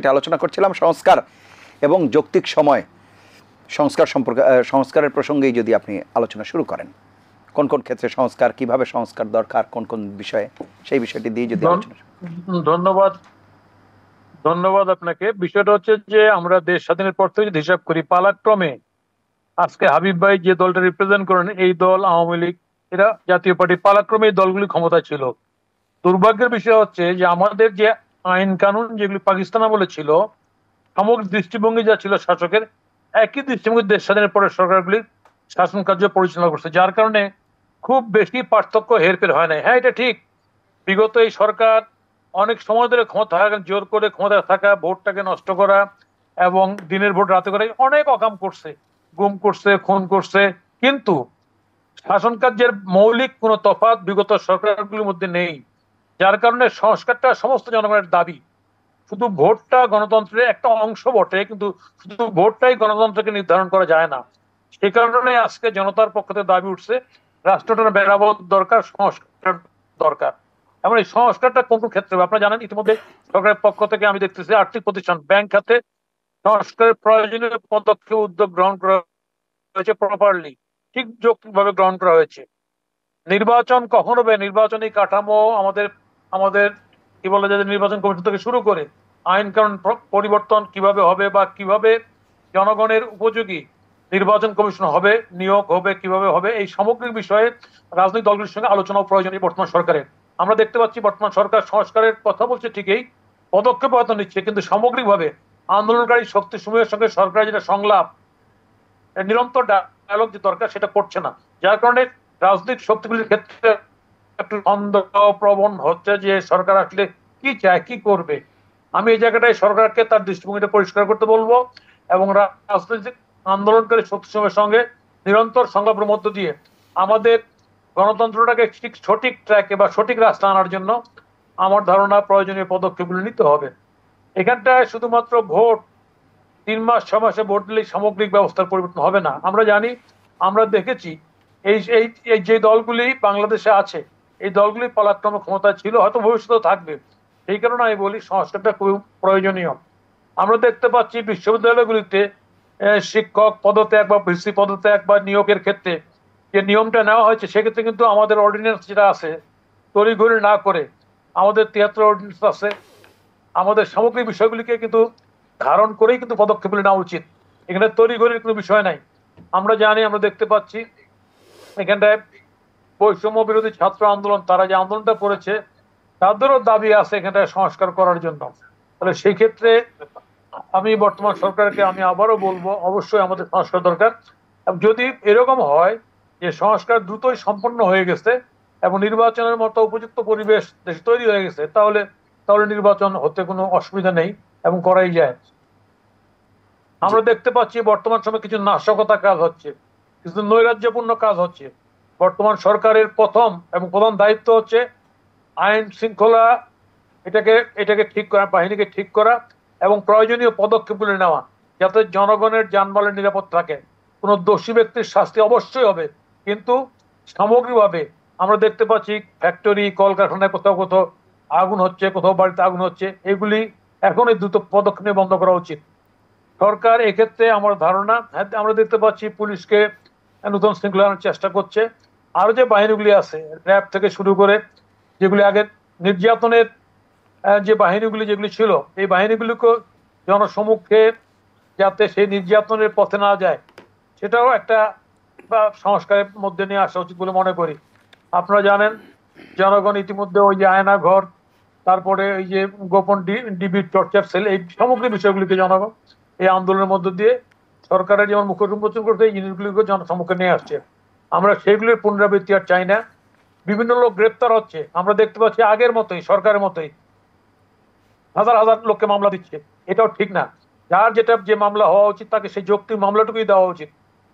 সেটা আলোচনা করছিলাম। সংস্কার এবং যৌক্তিক সময় সংস্কার সম্পর্কে, সংস্কারের প্রসঙ্গেই যদি আপনি আলোচনা শুরু করেন, কোন কোন ক্ষেত্রে সংস্কার, কিভাবে সংস্কার দরকার, কোন কোন বিষয়ে, সেই বিষয়টি দিয়ে যদি আলোচনা। ধন্যবাদ ধন্যবাদ আপনাকে। বিষয়টা হচ্ছে যে আমরা দেশ স্বাধীনের পর থেকে যদি হিসাব করি, পালাক্রমে আজকে হাবিব ভাই যে দলটা রিপ্রেজেন্ট করেন, এই দল, আওয়ামী লীগ, এরা জাতীয় পার্টি, পালাক্রমে এই দলগুলি ক্ষমতায় ছিল। দুর্ভাগ্যের বিষয় হচ্ছে যে আমাদের যে আইন কানুন যেগুলি পাকিস্তান আমলে ছিল, সামগ্রিক দৃষ্টিভঙ্গি যা ছিল শাসকের, একই দৃষ্টিভঙ্গি দেশ স্বাধীনের পরের সরকারগুলির শাসন কার্য পরিচালনা করছে, যার কারণে খুব বেশি পার্থক্য হেরফের হয় নাই। হ্যাঁ, এটা ঠিক, বিগত এই সরকার অনেক সময় ধরে ক্ষমতা জোর করে ক্ষমতায় থাকা, ভোটটাকে নষ্ট করা এবং দিনের ভোট রাতে করে অনেক অকাম করছে, গুম করছে, খুন করছে, কিন্তু শাসন কার্যের মৌলিক কোনো তফাৎ বিগত সরকারগুলির মধ্যে নেই। যার কারণে সংস্কারটা সমস্ত জনগণের দাবি। শুধু ভোটটা গণতন্ত্রের একটা অংশ বটে, কিন্তু শুধু ভোটটাই গণতন্ত্রকে নির্ধারণ করা যায় না। সেই কারণে আজকে জনতার পক্ষ থেকে দাবি উঠছে রাষ্ট্রটার মেরামত দরকার, সংস্কার দরকার। এমন এই সংস্কারটা কোন কোন ক্ষেত্রে আপনারা জানেন। ইতিমধ্যে সরকারের পক্ষ থেকে আমি দেখতেছি আর্থিক প্রতিষ্ঠান, ব্যাংক খাতে সংস্কারের প্রয়োজনীয় পদক্ষেপ, উদ্যোগ গ্রহণ করা হয়েছে প্রপারলি, ঠিক যৌক্তিকভাবে গ্রহণ করা হয়েছে। নির্বাচন কখন হবে, নির্বাচনী কাঠামো আমাদের আমাদের কি বলে যে নির্বাচন কমিশন থেকে শুরু করে আইন কানুন পরিবর্তন কিভাবে হবে বা কিভাবে জনগণের উপযোগী নির্বাচন কমিশন হবে, নিয়োগ হবে কিভাবে হবে, এই সামগ্রিক বিষয়ে রাজনৈতিক দলগুলির সঙ্গে আলোচনা প্রয়োজন বর্তমান সরকারের। আমরা দেখতে পাচ্ছি বর্তমান সরকার সংস্কারের কথা বলছে ঠিকই, পদক্ষেপ হয়তো নিচ্ছে, কিন্তু সামগ্রিকভাবে আন্দোলনকারী শক্তিসমূহের সঙ্গে সরকারের যেটা সংলাপ, নিরন্তর ডায়ালগ যে দরকার, সেটা করছে না। যার কারণে রাজনৈতিক শক্তিগুলির ক্ষেত্রে একটু সন্দেহপ্রবণ হচ্ছে যে সরকার আসলে কি চায়, কি করবে। আমি এই জায়গাটায় সরকারকে তার দৃষ্টিভঙ্গিটা পরিষ্কার করতে বলবো এবং রাজনৈতিক আন্দোলনকারী শক্তিসমূহের সঙ্গে নিরন্তর সংলাপের মধ্য দিয়ে আমাদের গণতন্ত্রটাকে ঠিক সঠিক ট্র্যাকে বা সঠিক রাস্তা আনার জন্য আমার ধারণা প্রয়োজনীয় পদক্ষেপগুলো নিতে হবে। এখানটায় শুধুমাত্র ভোট, 3 মাস 6 মাসে ভোট দিলেই সামগ্রিক ব্যবস্থার পরিবর্তন হবে না। আমরা জানি, আমরা দেখেছি এই এই যে দলগুলি বাংলাদেশে আছে, এই দলগুলি পালাক্রমে ক্ষমতায় ছিল, হয়তো ভবিষ্যতেও থাকবে। সেই কারণে আমি বলি সংস্কারটা খুবই প্রয়োজনীয়। আমরা দেখতে পাচ্ছি বিশ্ববিদ্যালয়গুলিতে শিক্ষক পদত্যাগ বা ভিসি পদত্যাগ বা নিয়োগের ক্ষেত্রে যে নিয়মটা নেওয়া হয়েছে, সেক্ষেত্রে কিন্তু আমাদের অর্ডিন্যান্স যেটা আছে, তড়িঘড়ি না করে আমাদের 73 অর্ডিন্যান্স আছে, আমাদের সামগ্রিক বিষয়গুলিকে কিন্তু ধারণ করেই কিন্তু পদক্ষেপগুলি নেওয়া উচিত। এখানে তড়িঘড়ির কোনো বিষয় নাই। আমরা জানি, আমরা দেখতে পাচ্ছি এখানটায় বৈষম্য বিরোধী ছাত্র আন্দোলন, তারা যে আন্দোলনটা করেছে, তাদেরও দাবি আছে এখানটায় সংস্কার করার জন্য। তাহলে সেই ক্ষেত্রে আমি বর্তমান সরকারকে আমি আবারও বলবো, অবশ্যই আমাদের সংস্কার দরকার। যদি এরকম হয় যে সংস্কার দ্রুতই সম্পন্ন হয়ে গেছে এবং নির্বাচনের মতো উপযুক্ত পরিবেশ দেশে তৈরি হয়ে গেছে, তাহলে নির্বাচন হতে কোনো অসুবিধা নেই এবং করাই যায়। আমরা দেখতে পাচ্ছি বর্তমান সময়ে কিছু নাশকতা কাজ হচ্ছে, কিছু নৈরাজ্যপূর্ণ কাজ হচ্ছে। বর্তমান সরকারের প্রথম এবং প্রধান দায়িত্ব হচ্ছে আইন শৃঙ্খলা এটাকে ঠিক করা, বাহিনীকে ঠিক করা এবং প্রয়োজনীয় পদক্ষেপগুলি নেওয়া, যাতে জনগণের যানবাহনের নিরাপদ থাকে। কোনো দোষী ব্যক্তির শাস্তি অবশ্যই হবে, কিন্তু সামগ্রিকভাবে আমরা দেখতে পাচ্ছি ফ্যাক্টরি, কলকারখানায় কোথাও কোথাও আগুন হচ্ছে, কোথাও বাড়িতে আগুন হচ্ছে, এগুলি এখনই দ্রুত পদক্ষেপ নিয়ে বন্ধ করা উচিত। সরকার এক্ষেত্রে আমার ধারণা, আমরা দেখতে পাচ্ছি পুলিশকে নতুন শৃঙ্খলা আনার চেষ্টা করছে। আরো যে বাহিনীগুলি আছে, র্যাব থেকে শুরু করে, যেগুলি আগে নির্যাতনের যে বাহিনীগুলি যেগুলি ছিল, এই বাহিনীগুলিকে জনসমক্ষে যাতে সেই নির্যাতনের পথে না যায়, সেটাও একটা সংস্কারের মধ্যে নিয়ে আসা উচিত বলে মনে করি। আপনারা জানেন, জনগণ ইতিমধ্যে ওই যে আয়না ঘর, তারপরে এই যে গোপন ডিবি টর্চার সেল, এই সামগ্রিক বিষয়গুলিকে জনগণ এই আন্দোলনের মধ্য দিয়ে সরকারের যেমন মুখ উন্মোচন করতে এই জিনিসগুলিকে জনসম্মুখে নিয়ে আসছে। আমরা সেগুলির পুনরাবৃত্তি আর চাই না। বিভিন্ন লোক গ্রেপ্তার হচ্ছে, আমরা দেখতে পাচ্ছি আগের মতোই, সরকারের মতোই হাজার হাজার লোককে মামলা দিচ্ছে। এটাও ঠিক না। যার যে মামলা হওয়া উচিত তাকে সেই যৌক্তিক মামলাটুকুই দেওয়া উচিত।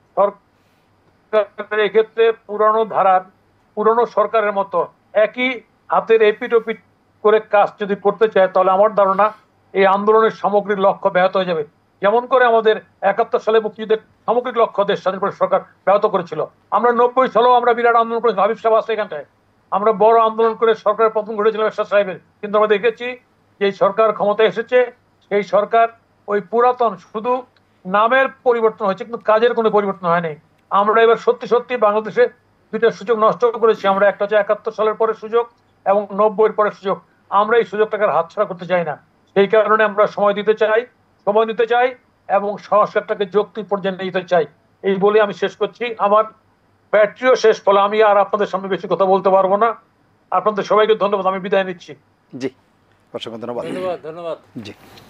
সরকারের এক্ষেত্রে পুরানো ধারার, পুরনো সরকারের মতো একই হাতের এপিটোপিট করে কাজ যদি করতে চায়, তাহলে আমার ধারণা এই আন্দোলনের সামগ্রিক লক্ষ্য ব্যাহত হয়ে যাবে। যেমন করে আমাদের 71 সালে মুক্তিযুদ্ধের সামগ্রিক লক্ষ্য দেশ স্বাধীন করে সরকার ব্যাহত করেছিল। আমরা 90 সালেও আমরা বিরাট আন্দোলন করেছি, হাবিব সাহেব আছে এখানটায়, আমরা বড় আন্দোলন করে সরকারের পতন ঘটেছিল এরশাদ সাহেবের, কিন্তু আমরা দেখেছি যে সরকার ক্ষমতায় এসেছে, এই সরকার ওই পুরাতন শুধু নামের পরিবর্তন হয়েছে কিন্তু কাজের কোনো পরিবর্তন হয়নি। আমরা এবার সত্যি সত্যি বাংলাদেশে দুইটা সুযোগ নষ্ট করেছি। আমরা একটা হচ্ছে 71 সালের পরে সুযোগ এবং 90-এর পরে সুযোগ। আমরা এই সুযোগটাকে হাতছাড়া করতে চাই না। সেই কারণে আমরা সময় নিতে চাই এবং সংস্কারটাকে যৌক্তিক পর্যায়ে নিয়ে যেতে চাই। এই বলে আমি শেষ করছি। আমার ব্যাটারিও শেষ, ফলে আমি আর আপনাদের সামনে বেশি কথা বলতে পারবো না। আপনাদের সবাইকে ধন্যবাদ, আমি বিদায় নিচ্ছি। জি, অসংখ্য ধন্যবাদ। ধন্যবাদ ধন্যবাদ। জি।